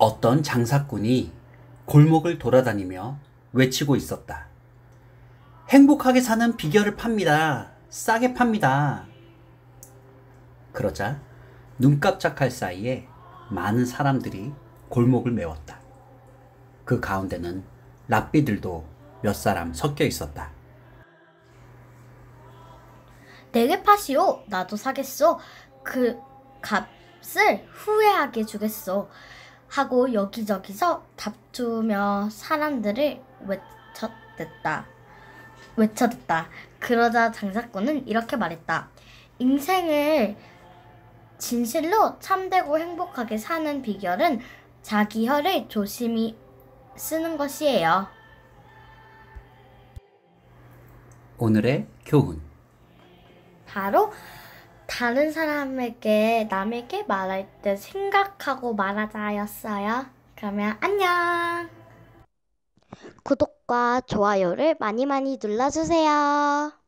어떤 장사꾼이 골목을 돌아다니며 외치고 있었다. 행복하게 사는 비결을 팝니다. 싸게 팝니다. 그러자 눈 깜짝할 사이에 많은 사람들이 골목을 메웠다. 그 가운데는 랍비들도 몇 사람 섞여 있었다. 내게 파시오. 나도 사겠소. 그 값을 후회하게 주겠소. 하고 여기저기서 다투며 사람들을 외쳐댔다. 그러자 장사꾼은 이렇게 말했다. 인생을 진실로 참되고 행복하게 사는 비결은 자기 혀를 조심히 쓰는 것이에요. 오늘의 교훈. 바로 다른 사람에게 남에게 말할 때 생각하고 말하자였어요. 그러면 안녕. 구독과 좋아요를 많이 많이 눌러주세요.